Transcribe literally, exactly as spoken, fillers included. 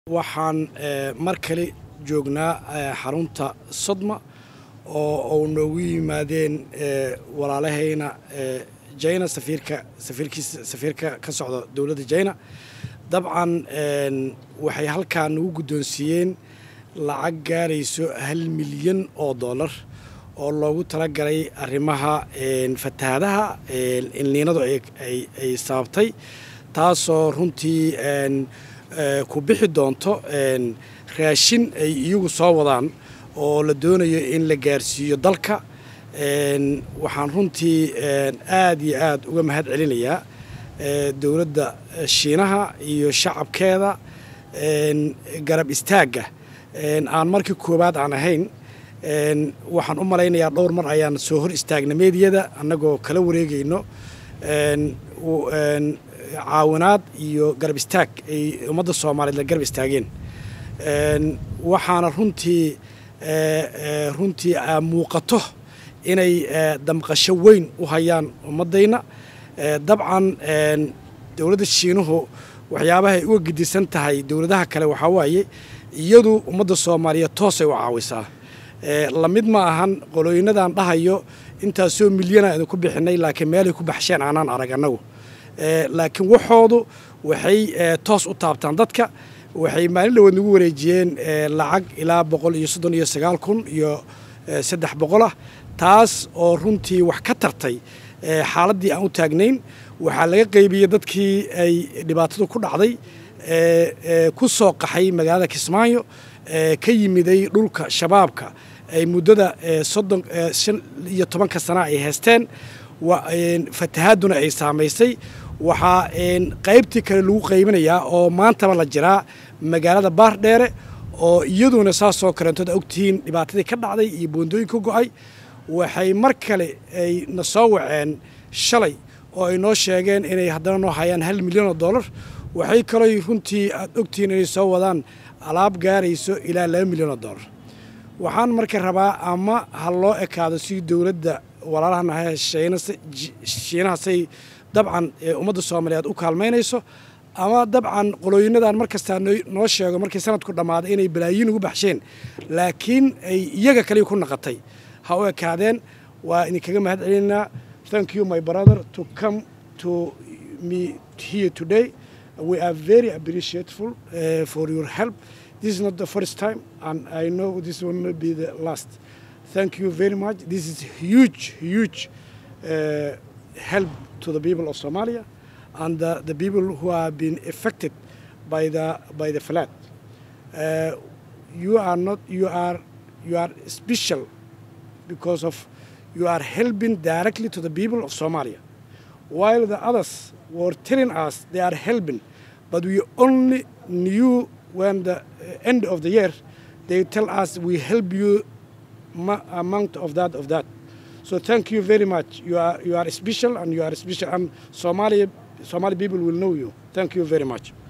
waxaan mar kale joognaa xarunta Sodma oo noogu yimaadeen walaalahayna China safiirka safiirkiisa safiirka ka socda dawladda China dabcan waxay halkaan ugu guddoonsiiyeen lacag gaarayso hal milyan oo dollar oo loogu talagalay arrimaha fatahaadaha ilniinadu ay ay sababtay taasoo runtii ku bixi doonto raashin ay iyagu soo wadaan oo la doonayo in la gaarsiiyo dalka waxaan runtii aad iyo aad uga mahad celinayaa dawladda Shiinaha iyo shacabkeeda garab istaaga aan markii koobaad aan ahayn waxaan u malaynayaa dhowr mar ayaan soo hor istaagnay meediyada annagoo kala wareegayno caawinaad iyo garab istaag ay ummadda Soomaaliyeed la garab istaageen waxaana runtii runtii muuqato inay damqasho weyn u hayaan ummadayna dabcan dawladda Shiinuhu waxyaabaha ay uga gidisan tahay dawladaha kale waxa waaye iyadu ummadda Soomaaliyeed toos ay u caawisaa la mid ma ahan qolooyinadan dhahayo intaasoo milyan ah ku bixinay laakiin meel ay ku baxsheen aanan arag anagu laakiin waxoodu waxay toos u taabtaan dadka waxay maalin dhawaad nagu wareejiyeen lacag ilaa boqol iyo soddon iyo sagaal kun iyo saddex boqol ah taas oo runtii wax ka tartay xaaladii aan u taagnayn waxaa laga qaybiyay dadkii ay dhibaatadu ku dhacday ku soo qaxay magaalada Kismaayo ka yimiday dhulka shabaabka ay muddada soddon iyo toban ka sano ay haysteen fatahaaduna ay saamaysay waxaa qaybtii kale lagu qaybinayaa oo maantaba la jiraa magaalada Baardheere oo iyaduna saasoo karantood ogtiin dhibaatadii ka dhacday iyo boondooyinka go'ay waxay mar kale ay na soo waceen shalay oo ay noo sheegeen inay haddana noo hayaan hal milyan oo dollar waxay kaloo runtii aad ogtiin inay soo wadaan alaab gaarayso ilaa laba milyan oo dollar waxaan marka rabaa ama hal loo ekaado si dawladda walaalahana Shiinaha say dabcan ummadda Soomaaliyeed u kaalmeynayso ama dabcan qolooyinadan markasta noo sheego markii sanadku dhamaaday inay balaayiin ugu baxsheen laakiin ay iyaga kaliya ku naqatay ha u ekaadeen waa in kaga mahad celinaa thank you my brother to come to me here today we are very appreciative uh, for your help. This is not the first time and I know this will not be the last. Thank you very much. This is huge, huge uh, help to the people of Somalia and the, the people who have been affected by the by the flood. Uh, you are not. You are. You are special because of you are helping directly to the people of Somalia, while the others were telling us they are helping, but we only knew when the end of the year they tell us we help you amount of that of that. So thank you very much. You are you are special and you are special and Somali Somali people will know you. Thank you very much.